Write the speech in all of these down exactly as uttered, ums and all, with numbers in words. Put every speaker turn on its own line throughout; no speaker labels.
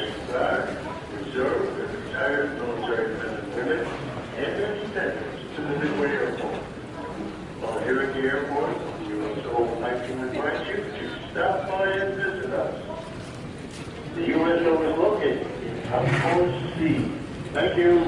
National Guard, Reserve, and retired military men and women, and their descendants to the Midway Airport. While here at the airport, we also like to invite you to stop by and visit us. The U S O is located in Outpost C. Thank you.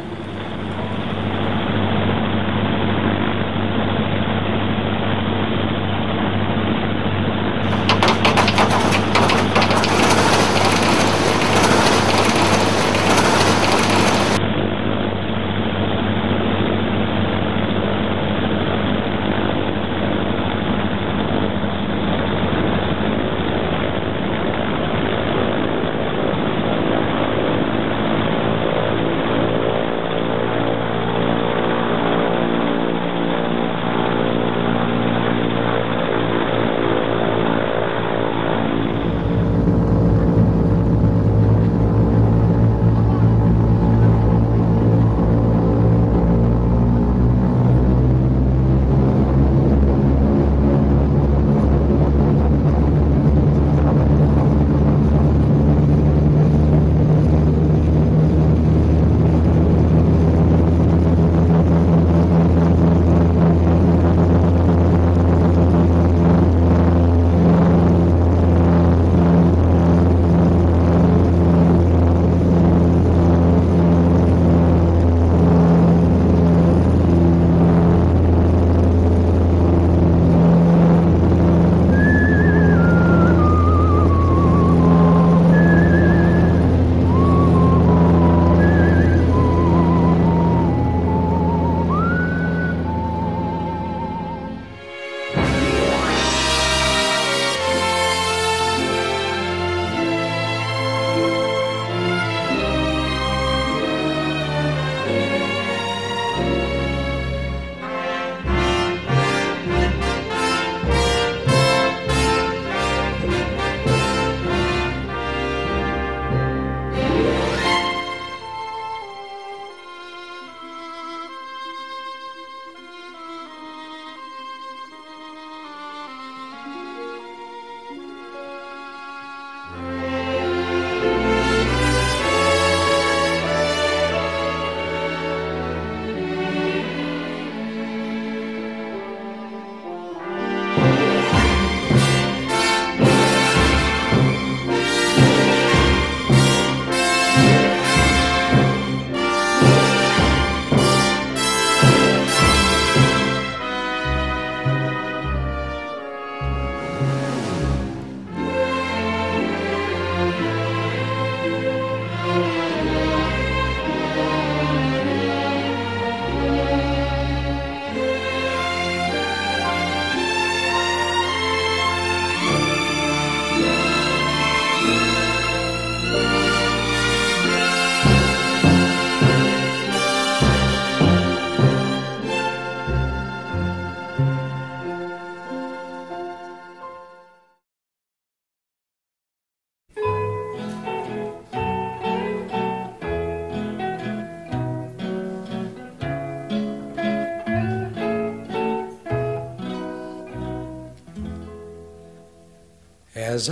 As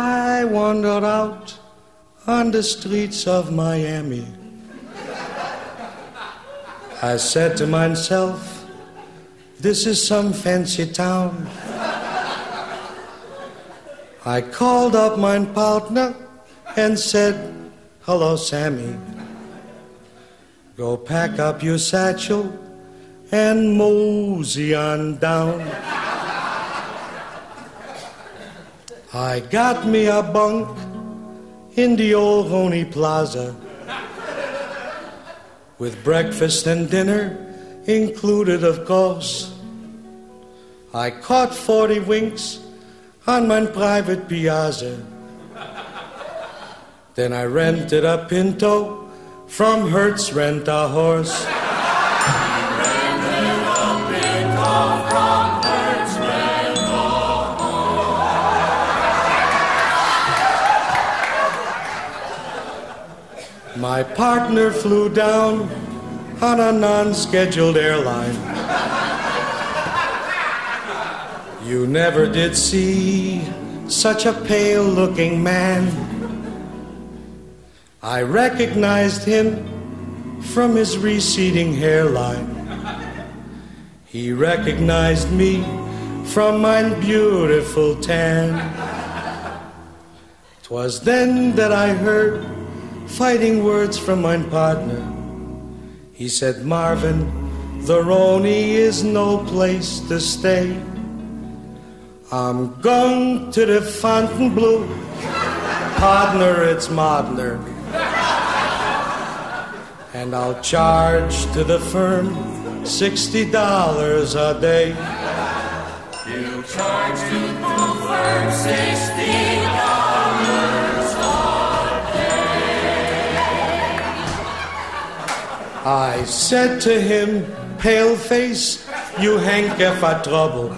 I wandered out on the streets of Miami, I said to myself, this is some fancy town. I called up my partner and said, hello, Sammy. Go pack up your satchel and mosey on down. I got me a bunk in the old Honey Plaza with breakfast and dinner included, of course. I caught forty winks on my private piazza. Then I rented a Pinto from Hertz Rent a Horse. My partner flew down on a non-scheduled airline. You never did see such a pale-looking man. I recognized him from his receding hairline. He recognized me from my beautiful tan. 'Twas then that I heard fighting words from my partner. He said, Marvin, the Roni is no place to stay. I'm going to the Fontainebleau. Partner, it's Modner. And I'll charge to the firm sixty dollars a day.
You charge to the firm sixty dollars a day.
I said to him, pale face, you hanker for trouble.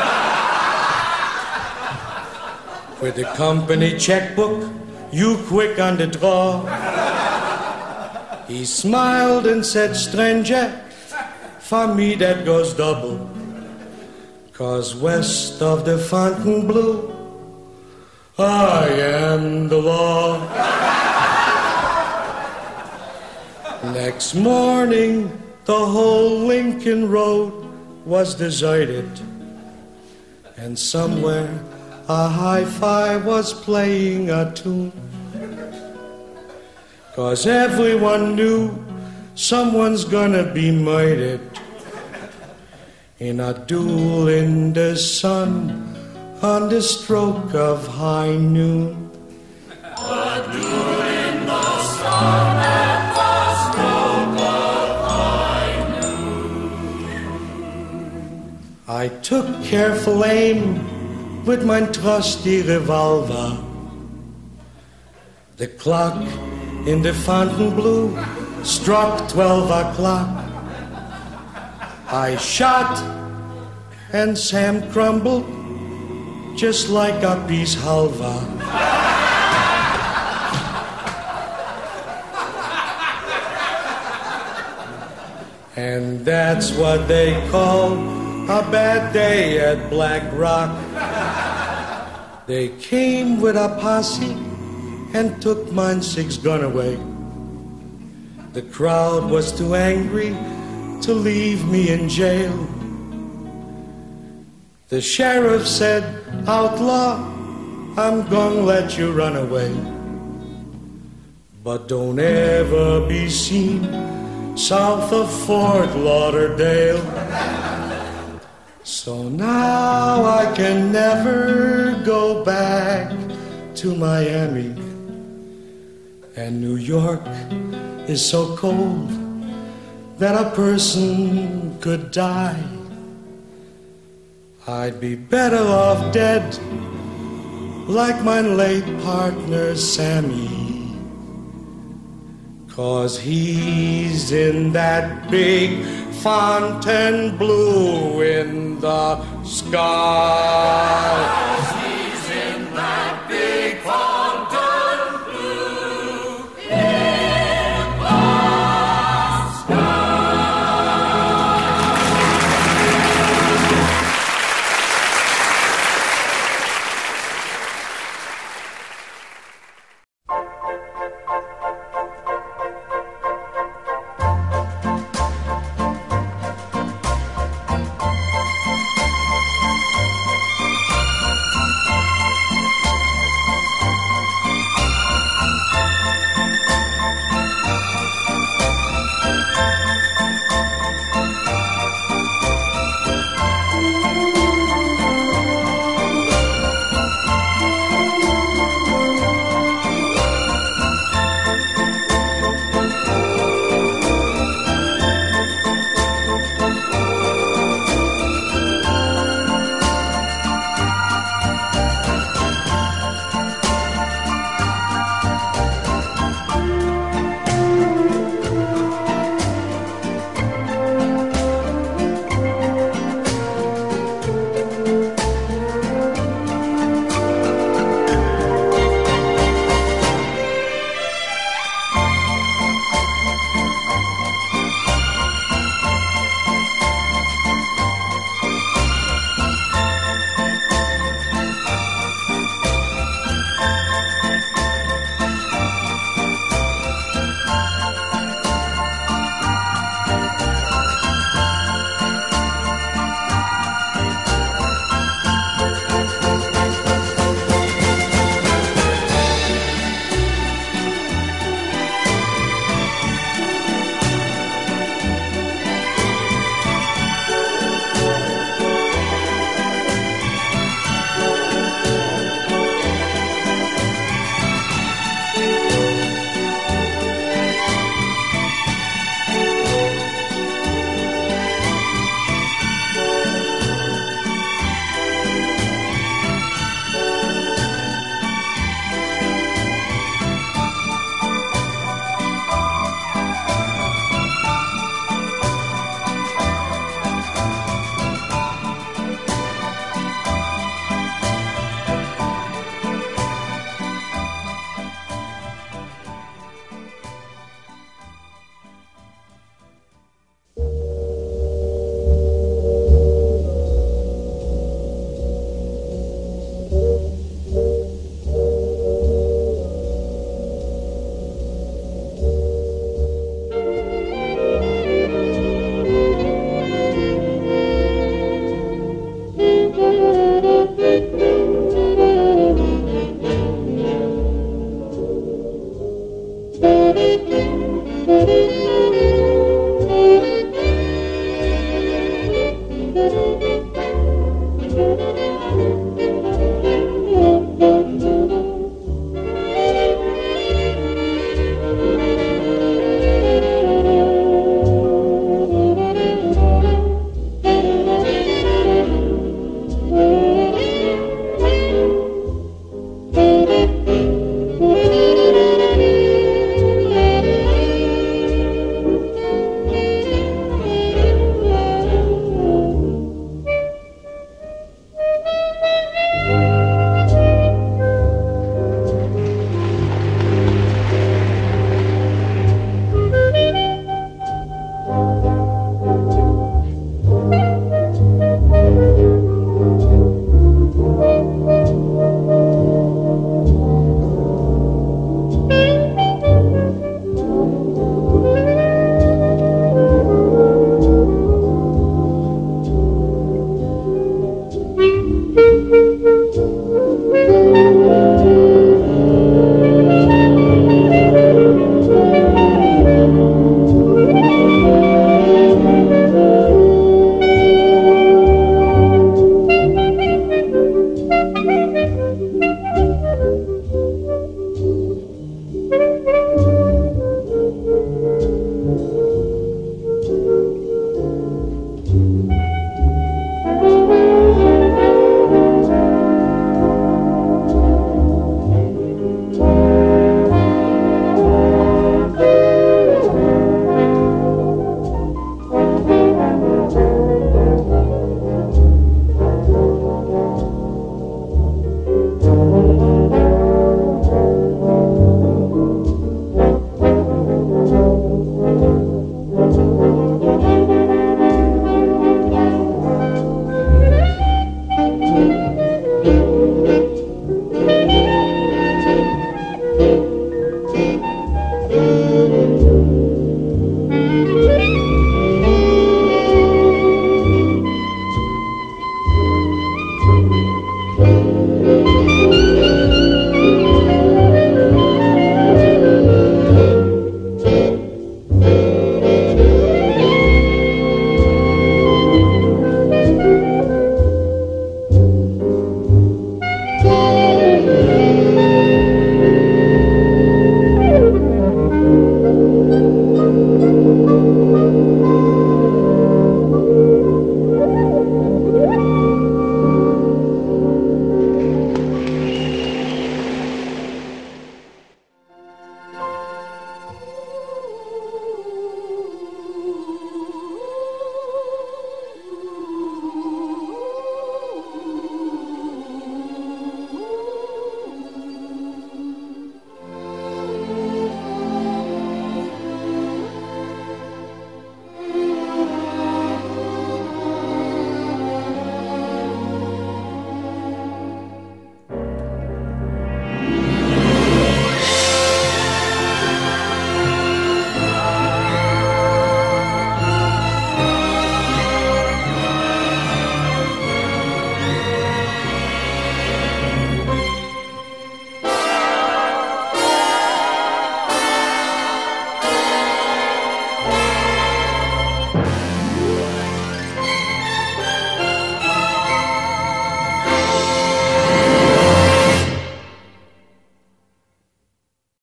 With the company checkbook, you quick on the draw. He smiled and said, stranger, for me that goes double. 'Cause west of the Fontainebleau, I am the law. Next morning, the whole Lincoln Road was deserted. And somewhere a hi-fi was playing a tune. 'Cause everyone knew someone's gonna be murdered in a duel in the sun on the stroke of high noon.
A duel in the sun at the stroke of high noon.
I took careful aim with my trusty revolver. The clock in the Fontainebleau struck twelve o'clock. I shot, and Sam crumbled just like a peace halva. And that's what they call a bad day at Black Rock. They came with a posse and took mine six gun away. The crowd was too angry to leave me in jail. The sheriff said, outlaw, I'm gonna let you run away. But don't ever be seen south of Fort Lauderdale. So now I can never go back to Miami. And New York is so cold that a person could die. I'd be better off dead like my late partner Sammy. 'Cause he's in that big Fontainebleau in the sky.
He's in that big Fontainebleau in the sky.